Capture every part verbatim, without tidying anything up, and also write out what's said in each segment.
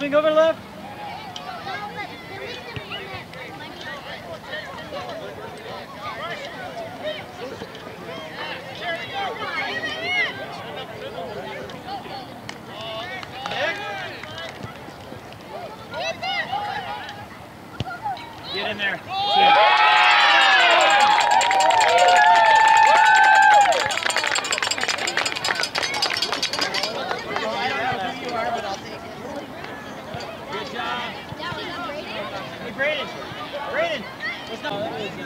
swing over left. Get in there. Good job. Hey, Brayden. Brayden. Let's not.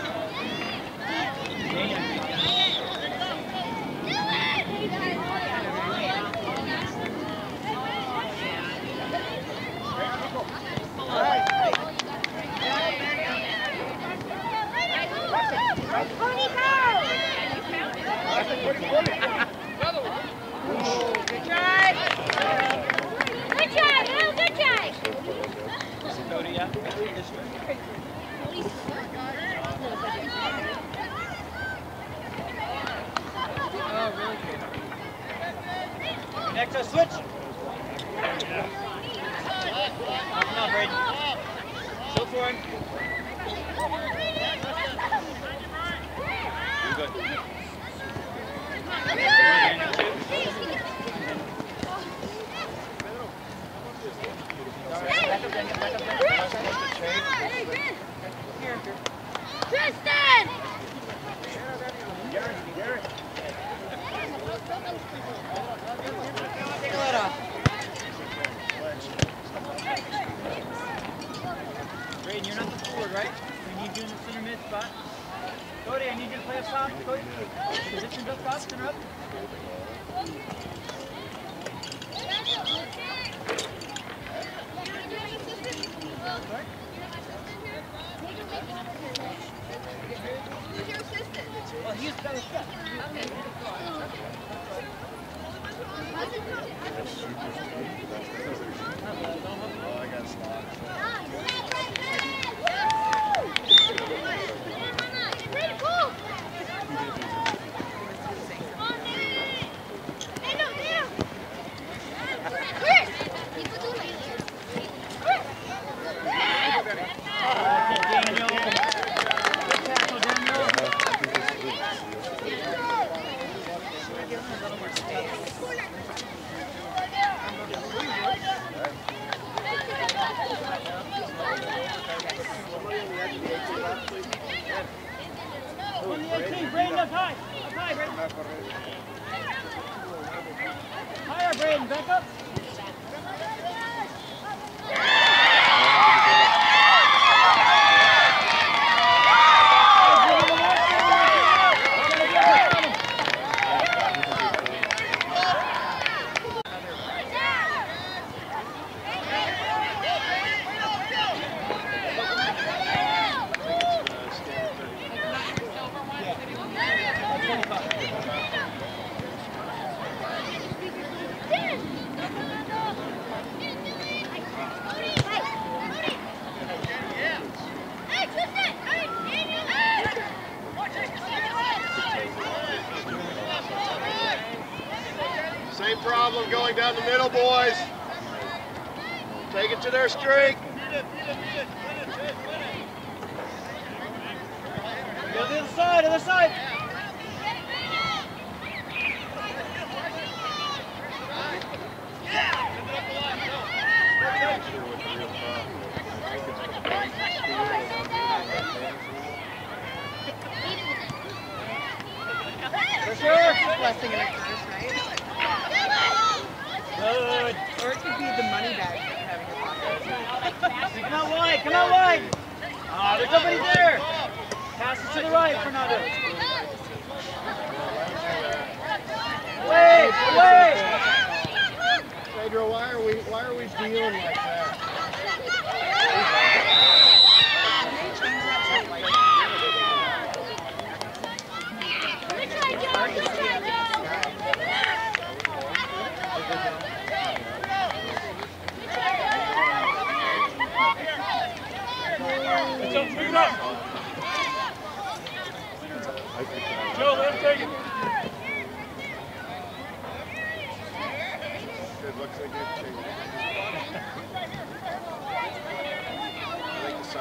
Good try. Good try, Will. Good try. Cody, yeah. This way. Oh, really good. Next, uh, switch. Come on, Brayden. Go for him. You're good. Tristan! Take a load off. Brayden, you're not the forward, right? We need you in the center mid spot. Cody, I need you to play up top. Cody, positions up top, center up. Who's your assistant? Well, he's got a step. Oh, I got slots. Brayden, up high. Up high, Brayden. Higher, Brayden. Back up. Same problem going down the middle, boys. Take it to their streak. Go to the other side, other side. For sure. Blessing and a curse, right? Good. Or it could be the money bag for having a pocket. Come out wide, come out wide. Oh, there's nobody there. Pass it to the right, Fernando. Wait, wait. Pedro, why are we why are we dealing like that? Joe, let him take it. It looks like it's changing.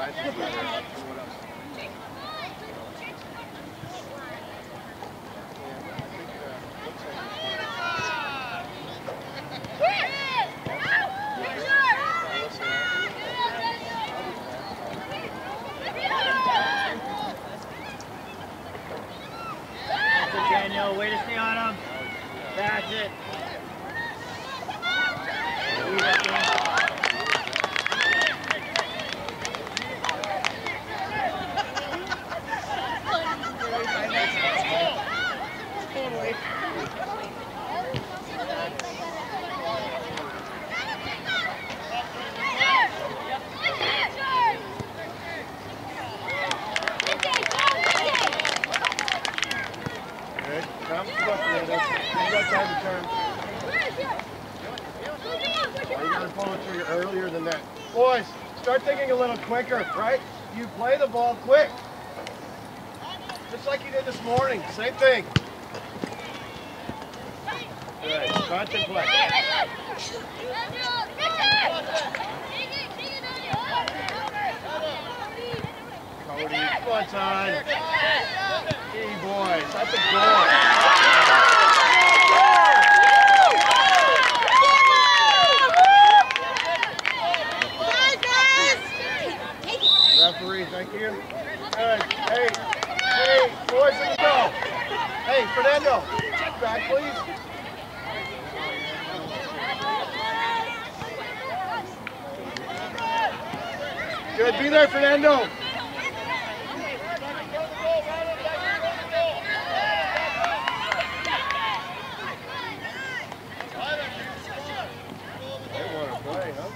Daniel, way to stay on him. That's it. Earlier than that. Boys, start thinking a little quicker, right? You play the ball quick. Just like you did this morning. Same thing. Good. Contemplate. Cody, come on, son. Hey, boys. That's a goal. Referee, thank you. Good. Hey, hey, boys, let me go. Hey, Fernando, check back, please. Good, be there, Fernando. They want to play, huh?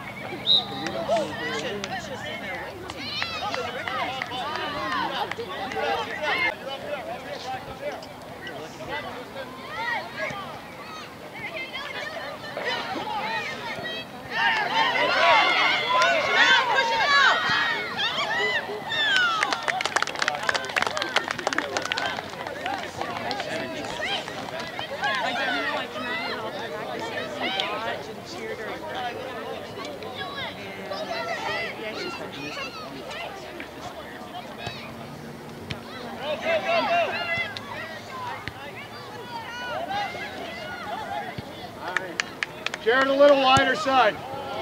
Jared, a little wider side.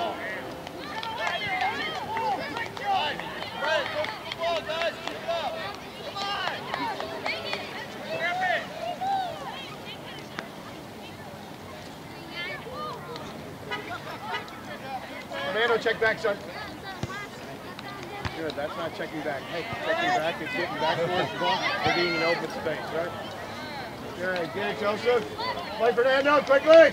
Fernando, check back, son. Good, that's not checking back. Hey, checking back is getting back towards the ball and being in open space, right? Good, get it, Joseph. Play Fernando, quickly.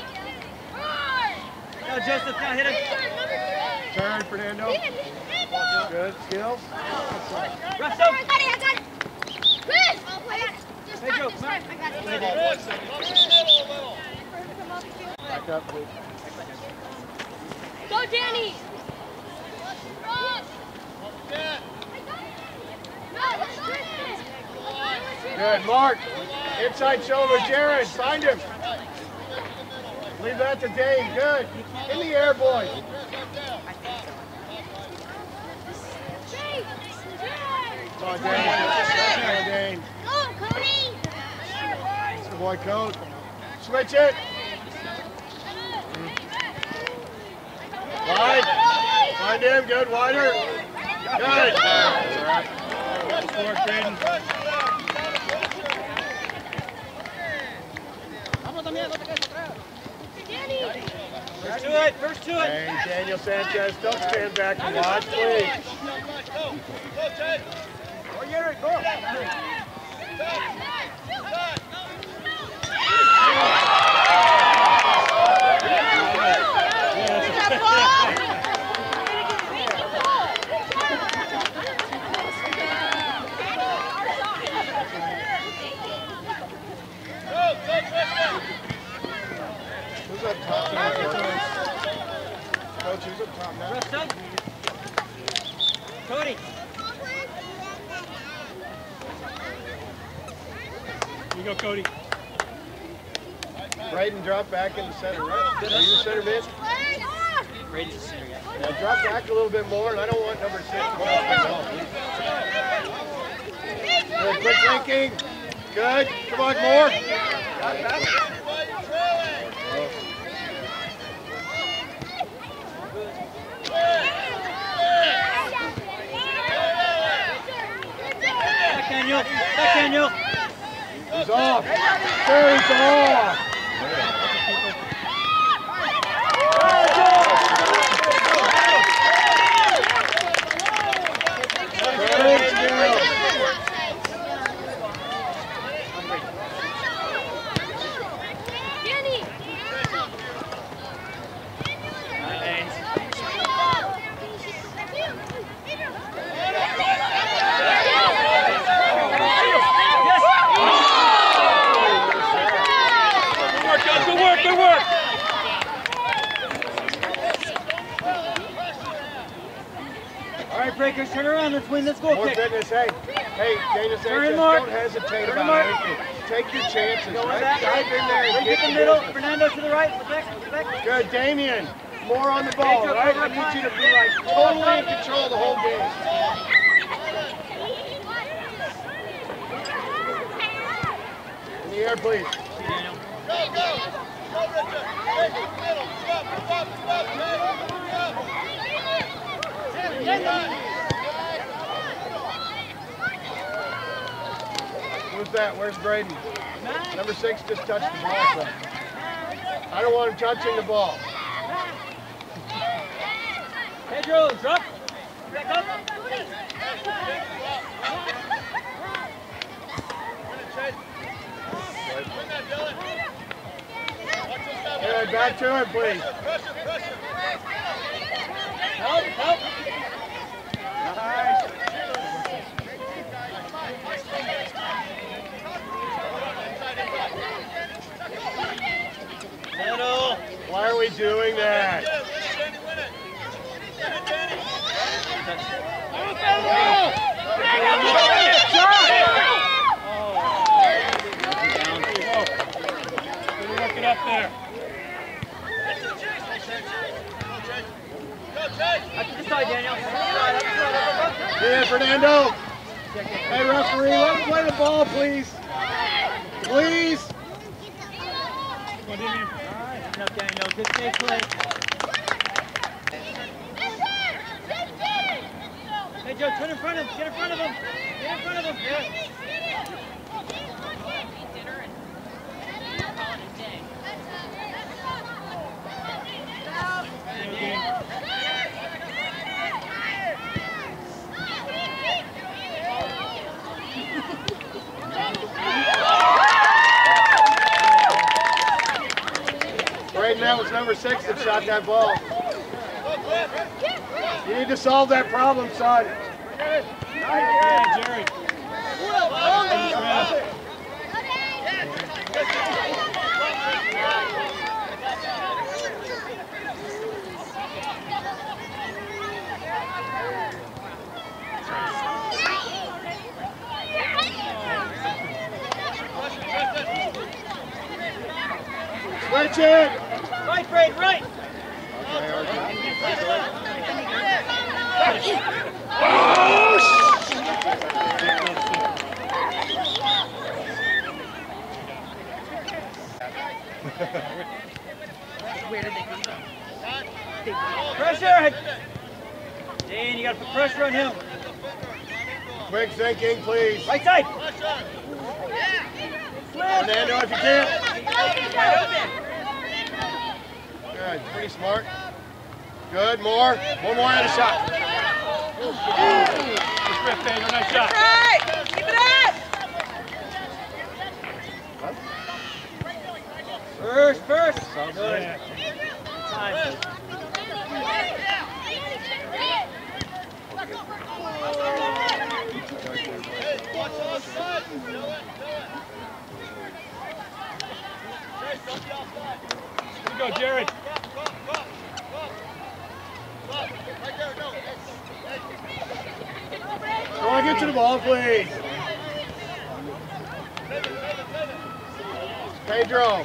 Now, Joseph, now hit him. Turn, Fernando. Good, skills. Rest up. Hey, Joe, come on. Back up, please. Go, Danny. Good, Mark. Inside shoulder, Jared. Find him. Leave that to Dane. Good. In the air, boys. Come on, Dane. Come on, Dane. Go, Cody. Good boy, Coach. Switch it. Wide. Find him. Good. Wider. Good. All right. Good work, Braden. First to it, first to it. Hey, Daniel Sanchez, don't stand back and watch, please. Go, Jared, go. Who's up top now? Coach, who's up top now? Rest up. Cody. You go, Cody. Braden drop back in the center, right? Are you the center mid? Braden's the center, yeah. Now drop back a little bit more, and I don't want number six to touch the ball. Good, quick thinking. Good. Come on, more. Back, Daniel. Back, Daniel. He's off. Carries off. Breakers, turn around, let's win, let's go. More kick. fitness, hey, hey, Dana says don't hesitate turn about anything. Take your chances, go right? back. Dive in there and Break get in the the middle, business. Fernando to the right, back, back. Good, Damien, more on the ball, Pedro, right? cover I up need line. you to be like totally in control of the whole game. In the air, please. Who's that? Where's Braden? Number six just touched the ball. So. I don't want him touching the ball. Pedro, drop. Back up. Good, back to him, please. Help, help. Nice. Middle. Why are we doing that? Work it up there. Up to the side, Daniel. Up to the side, up to the side, up, up, up. Yeah, Fernando. Hey, referee, let him play the ball, please. Please. No, Daniel, good safe play. Hey, Joe, turn in front of him. Get in front of him. Get in front of him. Yeah. Braden, that was number six that shot that ball. You need to solve that problem, son. Yeah, Jerry. Switch it. Right, Braid, right. Where did they come from? Pressure. Dean, you got to put pressure on him. Quick thinking, please. Right side. Fernando, if you can. Good, pretty smart. Good, more. One more and a shot. Nice shot. Right! Keep it up! First, first. Good. Time. Here we go, Jared. Go on, get to the ball, please. Pedro.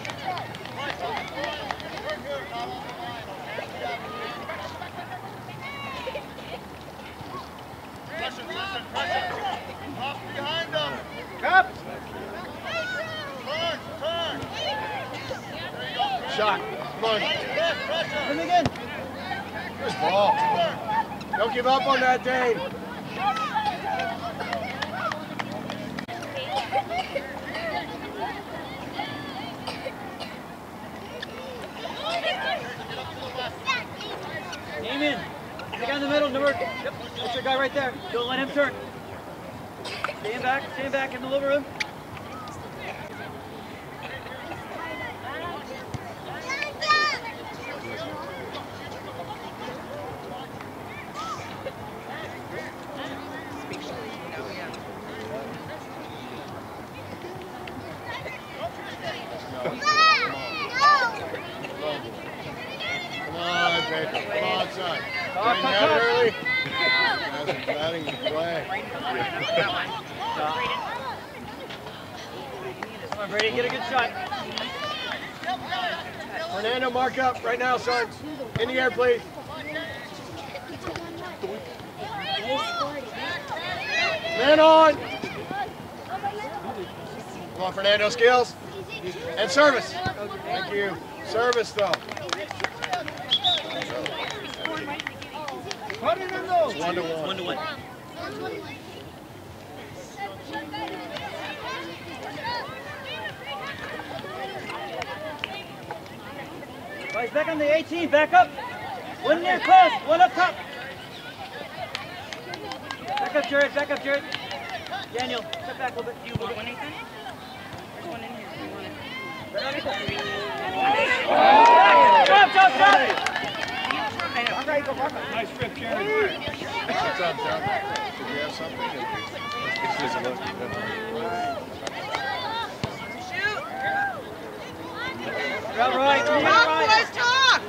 Shot. Come on. Him again. Good ball. Don't give up on that, Dane. Aim in. Stick down the middle, number. Yep, that's your guy right there. Don't let him turn. Stand back, stand back in the living room. Come on, Pedro. Come on, son. Talk, Getting talk, out talk. early. Hasn't batting the play. Come on, Brady, get a good shot. Fernando, mark up right now, son. In the air, please. Man on. Come on, Fernando, skills. And service. Thank you. Service, though. It's one to one. One to one. Guys, back on the eighteen, back up. One near close, one up top. Back up, Jared, back up, Jared. Daniel, step back a little bit. Do you want one, Nathan? There's one in here if you want it. Stop, stop, stop! Nice trip, Jared. What's up, John? Did you have something? It's just a look. All right, come on, right. Talk!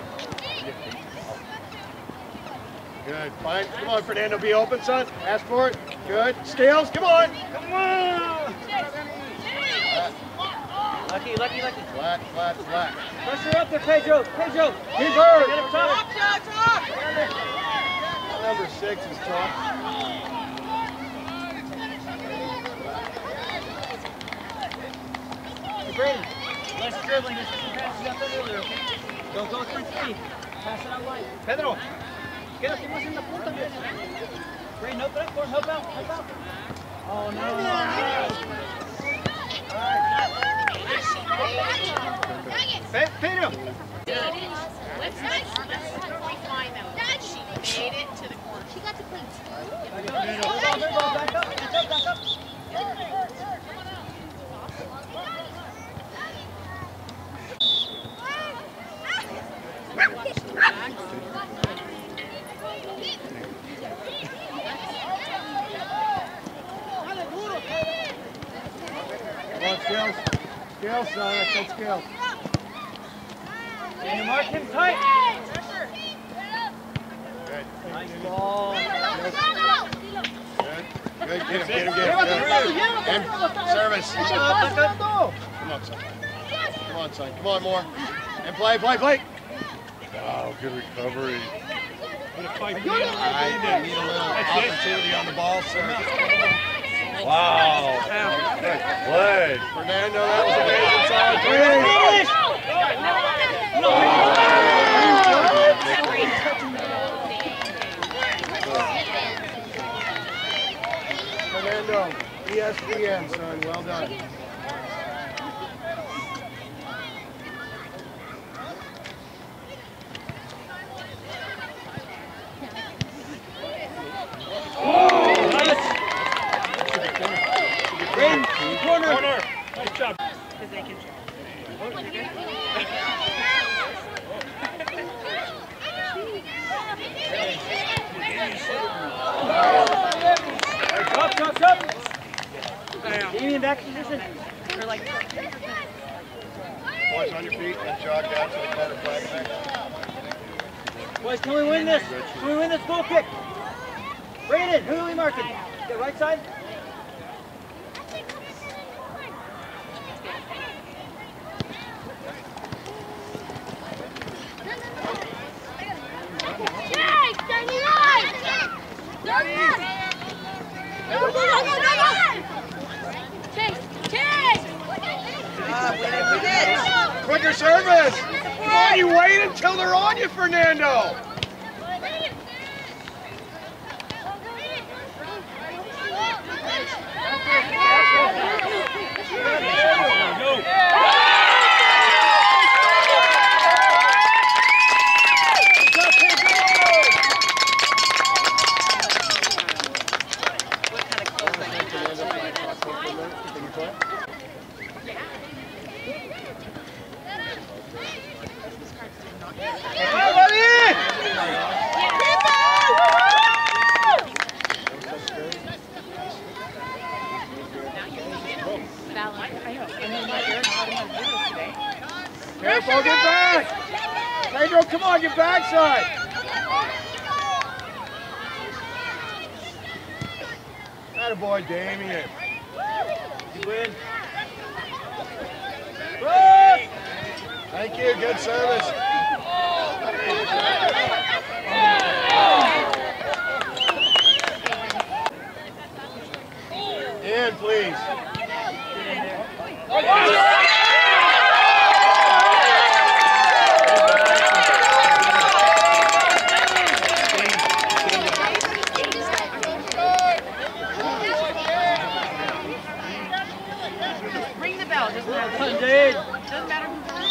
Good. Fine. Come on, Fernando. Be open, son. Ask for it. Good. Scales. Come on. Come on. Lucky, lucky, lucky. Flat, flat, flat. Pressure up there, Pedro. Pedro. Keep her. Get up top. Talk, talk! Number six is top. Hey, Brady. Less dribbling. This is some passes out there earlier, okay? Don't go through three. Pass it out wide. Pedro. Quédate más en la punta, bitch. Brady, help out for him. Help out. Help out. Oh, no. Pedro. Let's not find them. She made it to the corner. She got to play two. Back up, back up, back up, back up. Come on, Scales. Scales, son. I said Scales. Can you mark him tight? Good. Nice ball. Good. Good. Get him, get him, get him. Good. And service. Back up, back up. Come on, son. Come on, son. Come on, more. And play, play, play. Wow, good recovery. I need a little opportunity on the ball, sir. Wow. Good play. Fernando, that was amazing side. Fernando, E S P N, son. Well done. Braden, corner. Corner. Nice job. Up, up, up. Damien back in position. Or like, Boys on your feet and jog down to the corner flag back. Boys, can we win this? Can we win this goal kick? Braden, who are we marking? The right side? Chase, thirty-nine! Go, go, go, go, go, go! Chase, Chase! uh, we did. Quicker service! Come on, you wait until they're on you, Fernando. Careful, get back! Pedro, come on, get backside! Attaboy, Damien. You win. Thank you, good service. In, please. Ring the bell. Doesn't matter. Indeed. Doesn't matter who's on.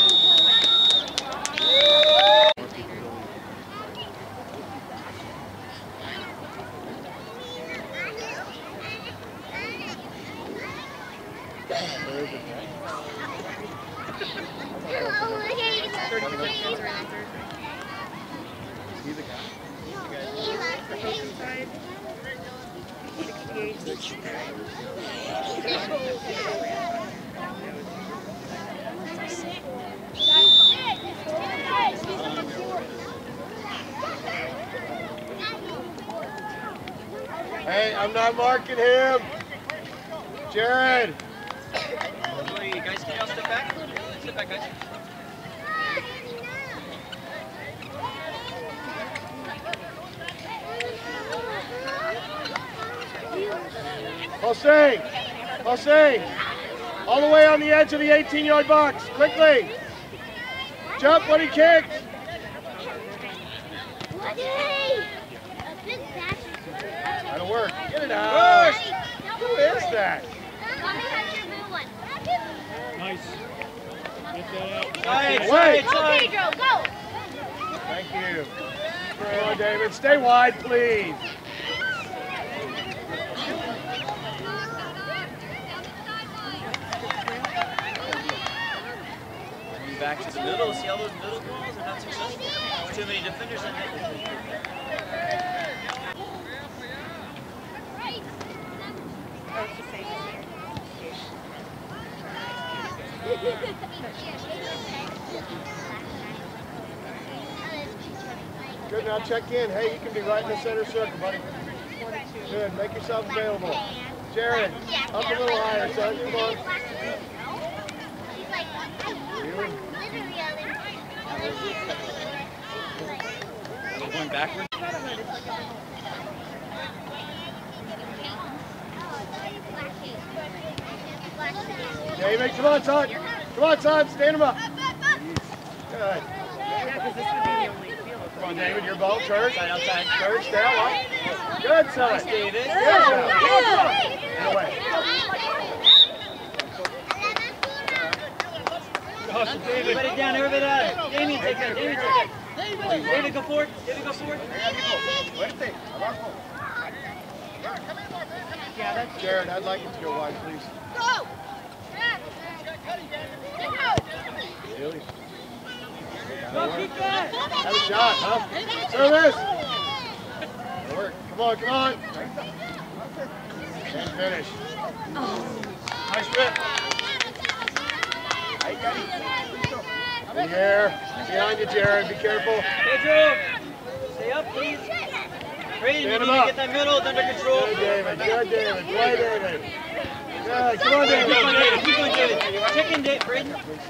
Hey, I'm not marking him. Jared. Hey, guys, can y'all step back? Step back, guys. Hossein. Hossein. All the way on the edge of the eighteen yard box. Quickly. Jump when he kicks. That'll work. Get it out. Who is that? Nice. Get that out. Side, Wait. side, side. Pedro, go! Thank you. Come on, David. Stay wide, please. Back to the middle. See all those middle balls are not successful. Too many defenders in there. Good, now check in. Hey, you can be right in the center circle, buddy. Good, make yourself available. Jared, up a little higher, son. Come on. Really? Going backwards. David, come on, son. Come on, son. Stand him up. Good. Come on, David, your ball. Church. Outside, outside. Church, stay out wide. Good, son. Nice, David. Good, son. Get away. Everybody down, everybody down. Damien, take that. Damien, take that. David, go forward. David, go forward. Yeah, that's Jared, I'd like him to go wide, please. Go! Really? Go, keep going. Have a shot, huh? Service! That'll work. Come on, come on. And finish. Nice rip. In the air. Behind you, Jared. Be careful. Pedro, stay up, please. Brady, you Stand need him to up. get that middle under control. Good, David. Good, David. Play, David. Good. Come on, Keep going, David. David. Keep going, David. Check in, David. Brady.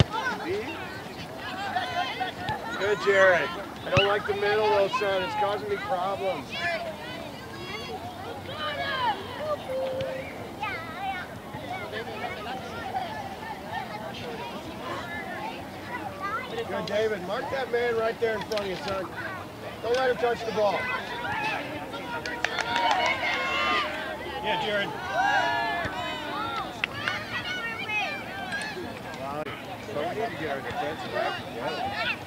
Good, Jared. I don't like the middle, though, son. It's causing me problems. Good, David. Mark that man right there in front of you, son. Don't let him touch the ball. Yeah, Jared. Wow. So we need to get our defensive act together.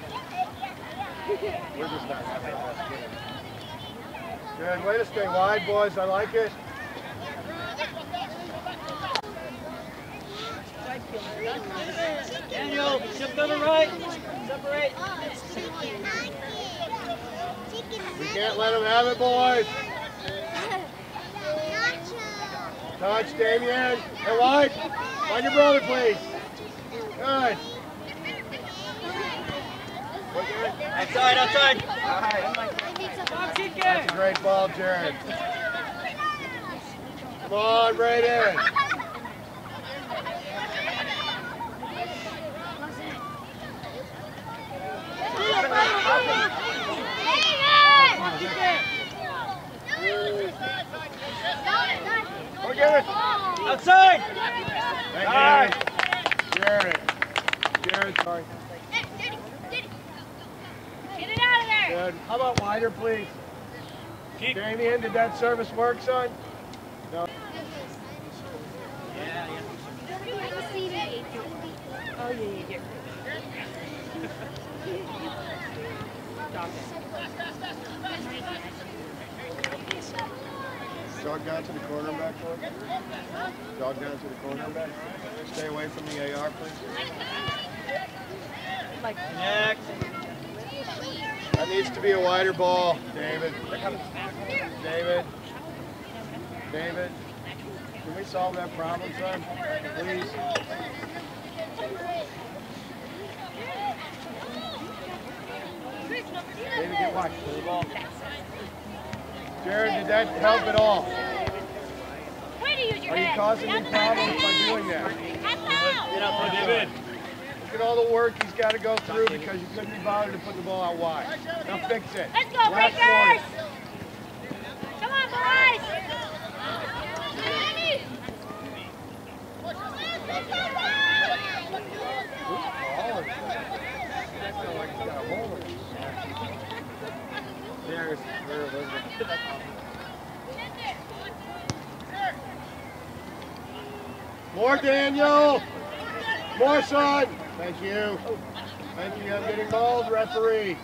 We're just not having our best game. Good. Way to stay wide, boys. I like it. Daniel, shift to the right. Separate. We can't let them have it, boys. Touch, Damien. Hey, wide. Find your brother, please. Good. Outside, outside. That's a great ball, Jared. Come on, Brayden. Go get it. Outside. Thank you. Jared. Jared, sorry. Get it out of there! Good. How about wider, please? Keep. Damien, did that service work, son? No. Yeah, yeah. Oh, yeah, yeah, yeah. Jog down to the cornerback, for us. Jog down to the cornerback. Stay away from the A R, please. Connect. That needs to be a wider ball, David. David. David. Can we solve that problem, son? Please. David, get wide. Play the ball. Jared, did that help at all? Way to use your Are you head. causing him problems by doing that? Head low. Get up, Oh, David. David. Look at all the work he's got to go through because you couldn't be bothered to put the ball out wide. Now fix it. Let's go, Last Breakers! one. Come on, boys! There's where Elizabeth. More, Daniel. More, son. Thank you. Thank you. I'm getting mauled, referee.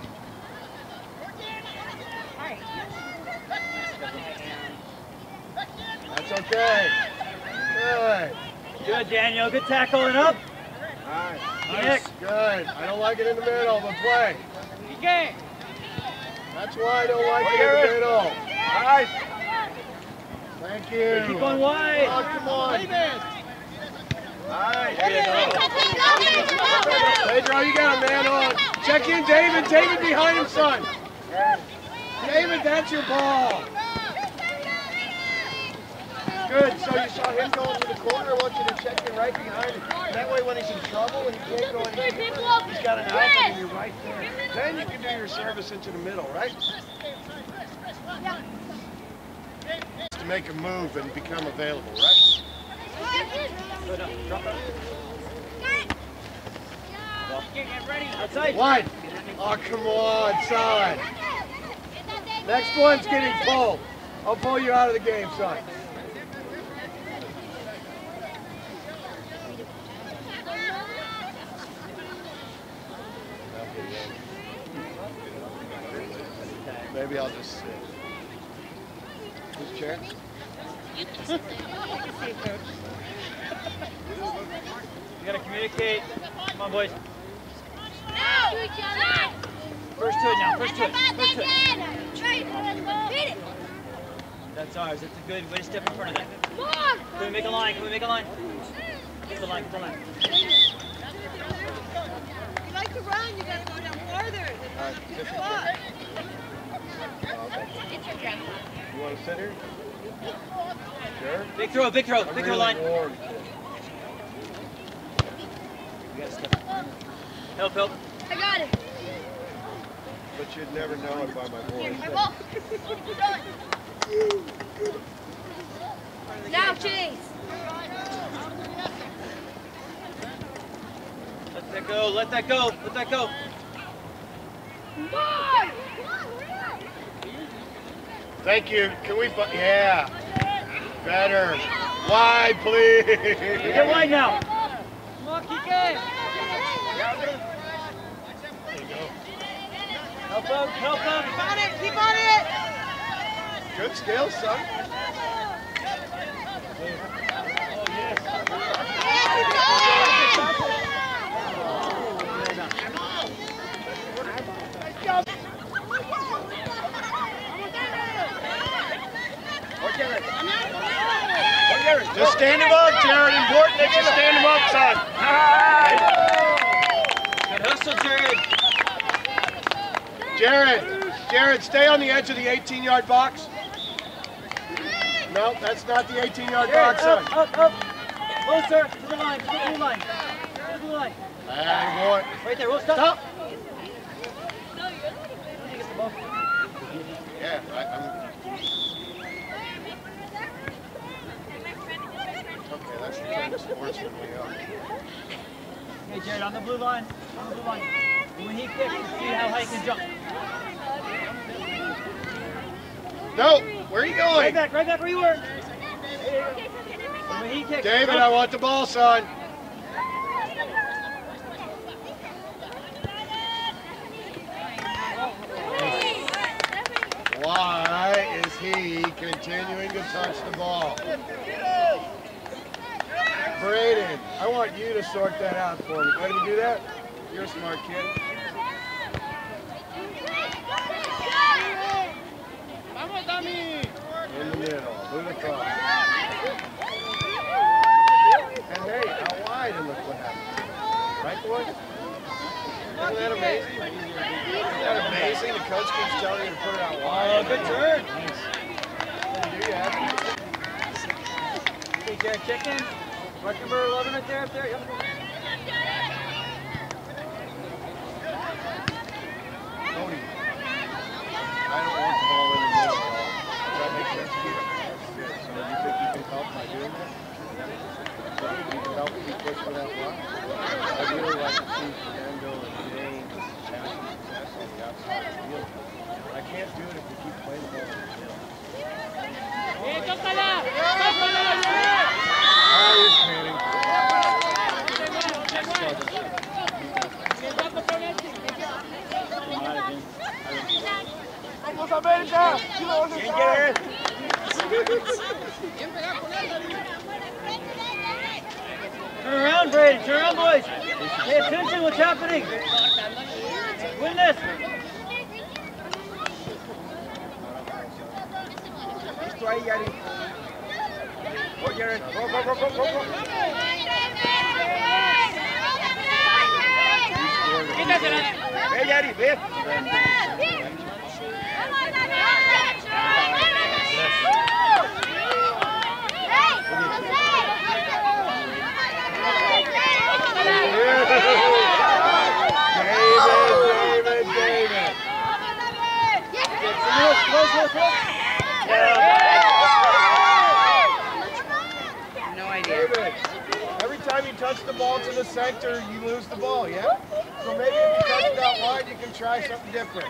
That's okay. Good. Good, Daniel. Good tackling up. All right. Nice. Good. I don't like it in the middle, but play. Okay. That's why I don't like it in the middle. Nice. Thank you. Keep on wide. Oh, come on. Alright, Pedro, you got a man on. Check in, David. David behind him, son. David, that's your ball. Good. So you saw him go into the corner. I want you to check in right behind him. That way, when he's in trouble and he can't go any deeper, he's got an outlet and you're right there. Then you can do your service into the middle, right? To make a move and become available, right? Get ready. Outside. Wide. Oh, come on, son. Next one's getting pulled. I'll pull you out of the game, son. Maybe I'll just sit. Whose chair? You gotta communicate. Come on, boys. First to it now. First to it. First to it. That's ours. That's a good way to step in front of that. Can we make a line? Can we make a line? Get the line. Get the line. If you like to run, you gotta go down farther than the spot. You want to sit here? Sure. Big throw. Big throw. I'm Big throw really line. warm. You gotta step. Help, help. I got it. But you'd never know it by my voice. My ball. Now, Chase. Let that go. Let that go. Let that go. Thank you. Can we, yeah. Better. Wide, please. Get wide now. Come on, kick it. Help him, help him. Keep on it, keep on it. Good skills, son. Just stand him up, Jared. Important that you stand him up, son. Good hustle, Jared. Jared, Jared, stay on the edge of the eighteen yard box. No, that's not the eighteen yard box, son. Up, up, up. Closer to the line, to the blue line. To the blue line. Hey, boy. Right there, we'll stop. Stop. Yeah, I, I'm... Okay, that's the kind of sportsman we are. Okay, Jared, on the blue line. On the blue line. And when he kicks, see how high he can jump. No, where are you going? Right back, right back where you were. When he kicks, David, jump. I want the ball, son. Why is he continuing to touch the ball? Braden, I want you to sort that out for me. Let me do that? You're a smart kid. In the middle, move across. And hey, out wide, and look what happened. Right, boy? Isn't that amazing? Isn't that amazing? The coach keeps telling you to put it out wide. Oh, good turn. What do you do? You have to. Okay, Jared, check in. Mark number eleven right there, up there. Yep. Cody, I don't want the ball in the middle. Does that make sense to you? Good. So do you think you can help by doing that? So you can help if you push for that block? I'd really like to see Fernando and James have some success on the outside of the field. I can't do it if we keep playing the ball in the middle. Ah, he's panning. ¡Vamos América! ¿Quién quiere? Turn around, Brady. Turn around, boys. Pay attention what's happening. Win this. Listo ahí, Yari. Go, Jared. Go, go, go, go, go, go. Ve, Yari, ve. David, David, David. Close, close, close. No idea. David, every time you touch the ball to the center, you lose the ball, yeah? So maybe if you touch it out wide, you can try something different.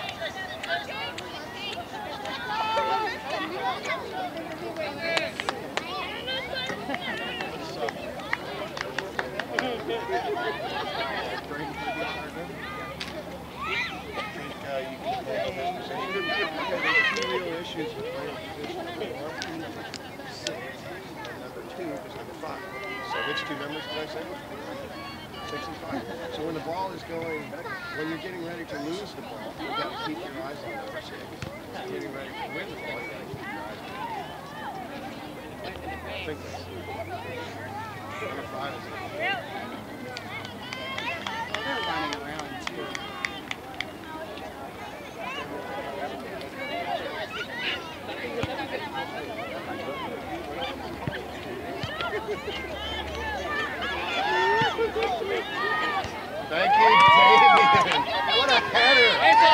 So which two numbers did I say? Six and five. So when the ball is going, when you're getting ready to lose the ball, you've got to keep your eyes on number six. When you're getting ready to win the ball, you've got to keep your eyes on number six. Think this. Number five is it. They're running around too. Thank you, David. What a header.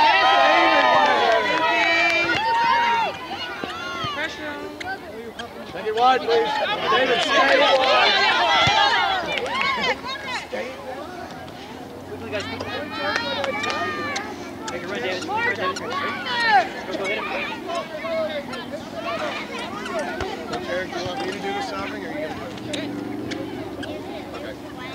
David, take it wide, please. David, stay wide. Stay wide. Quickly, guys. Take it hit it. Go hit it. Coach Eric, do you want me to do the stopping, or are you going to do it? Okay.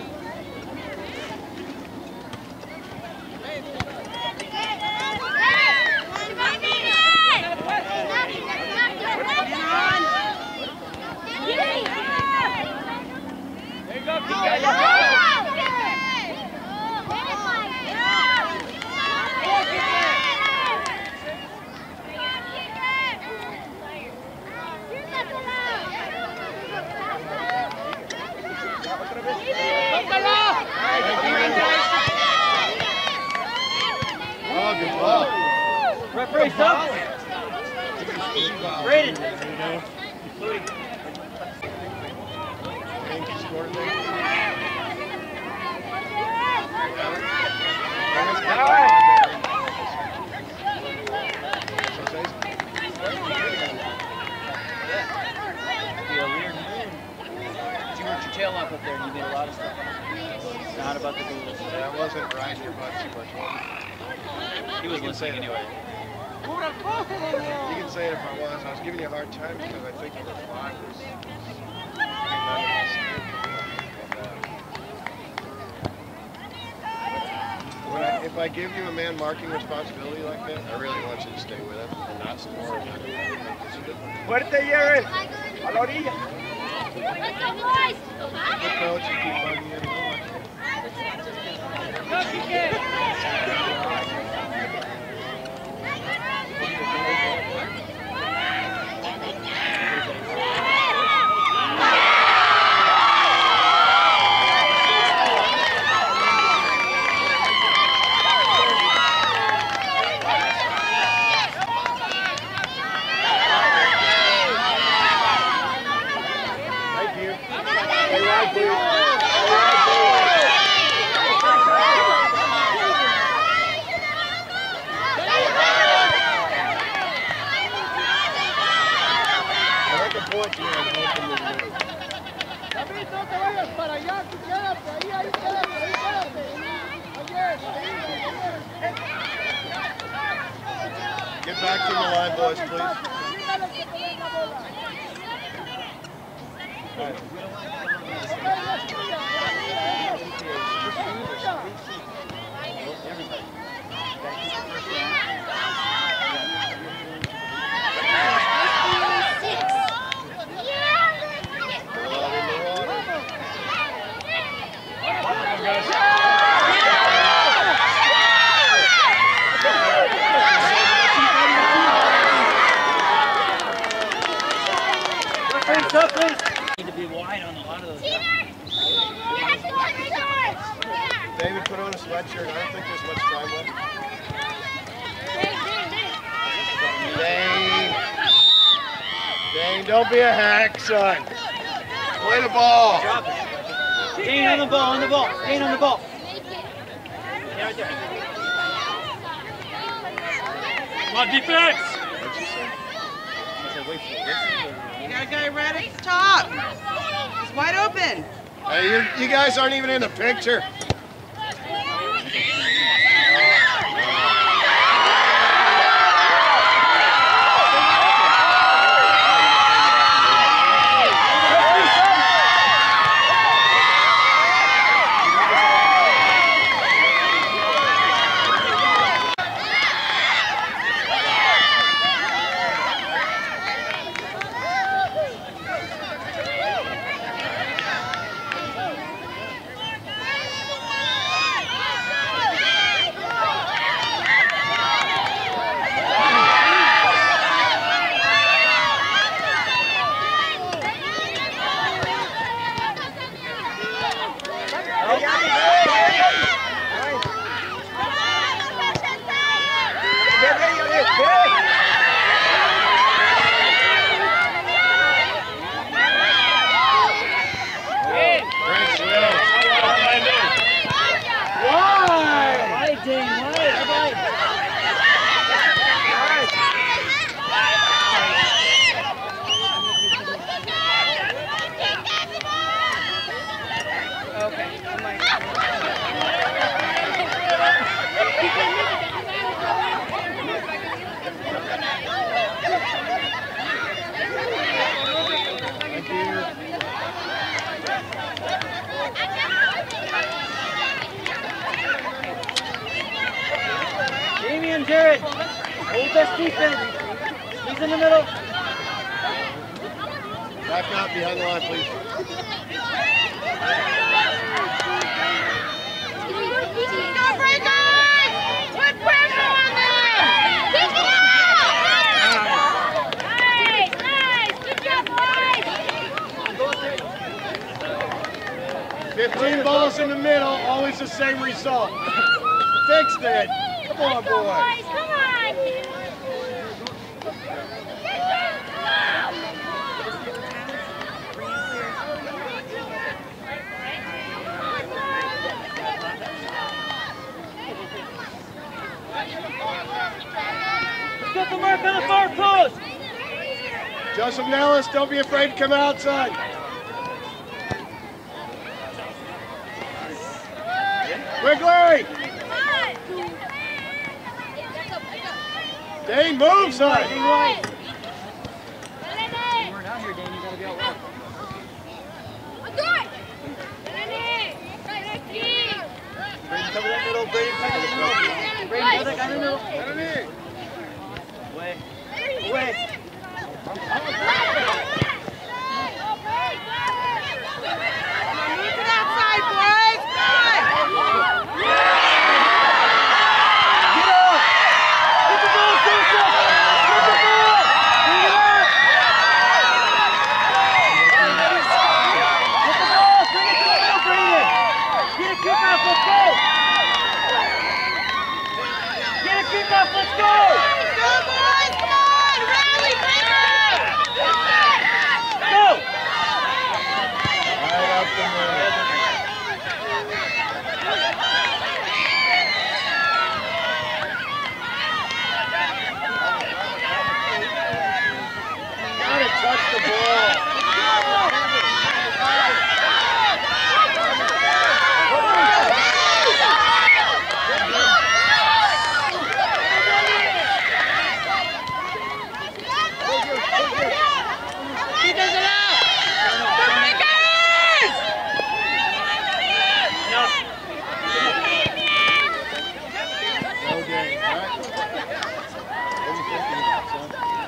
There you go, Kika. Oh, good ball. Referee, stop. Braden. Yankee scored it. You worked your tail off up there and you made a lot of stuff. It's not about the goals. Yeah, I wasn't riding your butt too much. He was listening anyway. You can say it if I was. I was giving you a hard time because I think you were flying. When I, if I give you a man marking responsibility like that, I really want you to stay with him and not score. Fuerte, Jared. A la orilla. Good coach, you keep bugging him. Go, Kike. Get back to the line, boys, please. Need to be wide on a lot of those guys. David, put on a sweatshirt. I don't think there's much time left. Dane. Dane, don't be a hack, son. Play the ball. Drop it. Gain on the ball, on the ball. Gain on the ball. Yeah, right there. Come on, defense! What'd you say? I said, wait for it. You got a guy right at the top. He's wide open. Hey, you're, you guys aren't even in the picture. Okay. I'm like, Jared. Hold this defense. He's in the middle. Back out behind the line, please. Go Breakers! Put pressure on them! Keep it up! Nice, nice! Good job, boys! fifteen balls in the middle, always the same result. Fixed it. Come on, boys. Come on! Get the mark on the far post. Joseph Nellis, don't be afraid to come outside. Quigley! Dane, move, son! Dane White. We're out here, Dane. You gotta be out wide. Brayden, cover that middle. Brayden, cover the middle. Brayden, cover that guy in the middle. Away. Away. Move it outside, boys. Get up! Get the ball, Joseph! Get the ball! Bring it up! Get the ball! Bring it to the middle, Brayden! Get a kickoff, let's go! Get a kickoff, let's go! Go, boys. Come on. Rally, Breakers. Go! Right up the middle. Gotta touch the ball. He does it out. The Breakers. No game, right? What are you thinking about, son?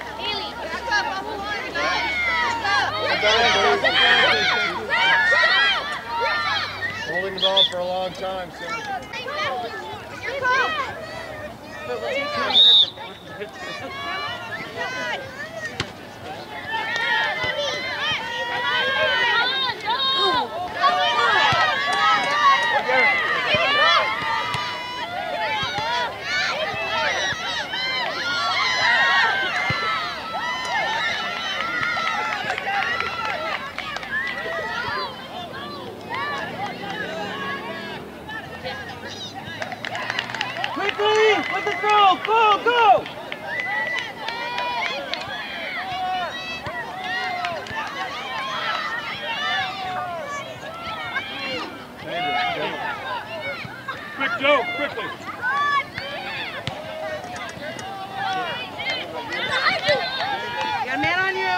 Holding the ball for a long time, son. Quickly! With the throw! Go! Go! Quick, Joe, quickly. Got a man on you.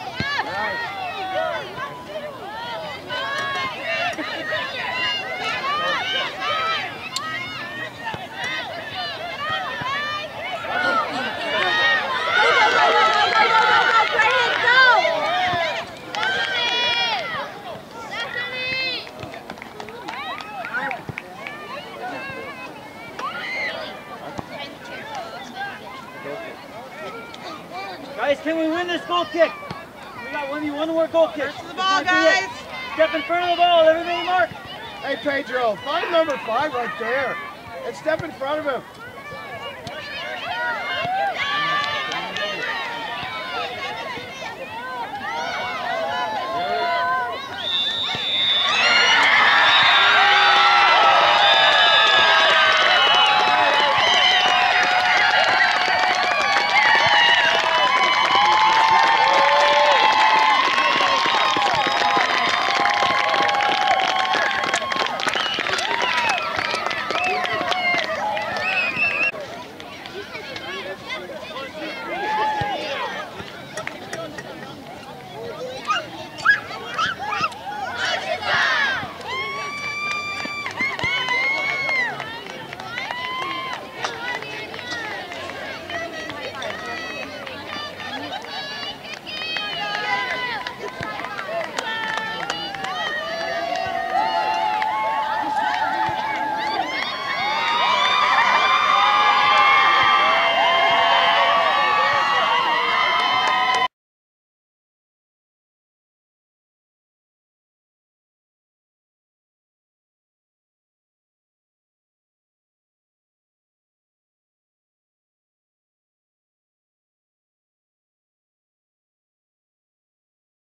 Guys, can we win this goal kick? We got one, one more goal kick. First to the ball, Let's not do it. guys. Step in front of the ball, everybody mark. Hey, Pedro, find number five right there and step in front of him.